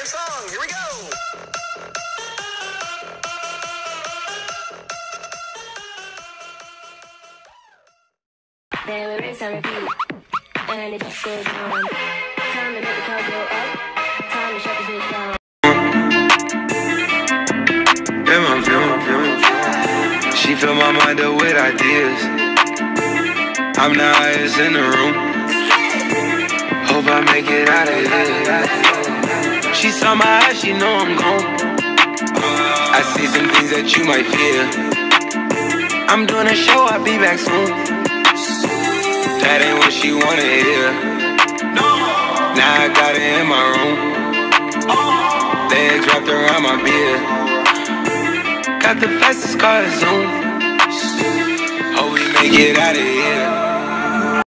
new song. Here we go. Then we rinse and repeat, and it just goes on. Time to make the crowd go up. Time to shut this bitch down. She fill my mind up with ideas. I'm the highest in the room. Hope I make it out of here. She saw my eyes, she know I'm gone. I see some things that you might fear. I'm doing a show, I'll be back soon. That ain't what she wanna hear. Now I got it in my room. Legs wrapped around my beard. Got the fastest car, Zoom. Hope we make it out of here.